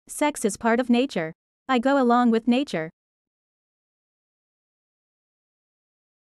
Sex is part of nature. I go along with nature.